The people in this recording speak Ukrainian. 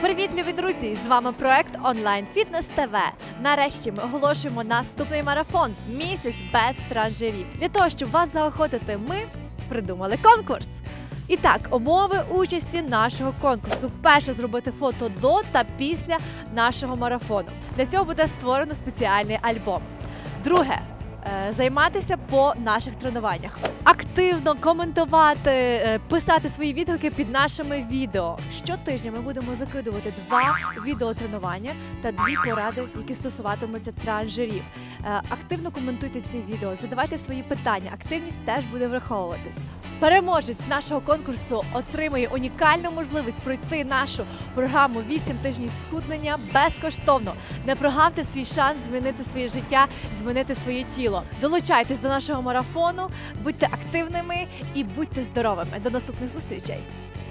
Привіт, любі друзі! З вами проект Онлайн Фітнес ТВ. Нарешті ми оголошуємо наступний марафон «Місяць без трансжирів». Для того, щоб вас заохотити, ми придумали конкурс. І так, умови участі нашого конкурсу. Перше, зробити фото до та після нашого марафону. Для цього буде створено спеціальний альбом. Друге, займатися по наших тренуваннях. Активно коментувати, писати свої відгуки під нашими відео. Щотижня ми будемо закидувати 2 відеотренування та 2 поради, які стосуватимуться трансжирів. Активно коментуйте ці відео, задавайте свої питання, активність теж буде враховуватись. Переможець нашого конкурсу отримує унікальну можливість пройти нашу програму «8 тижнів схуднення» безкоштовно. Не прогавте свій шанс змінити своє життя, змінити своє тіло. Долучайтесь до нашого марафону, будьте активними і будьте здоровими. До наступних зустрічей!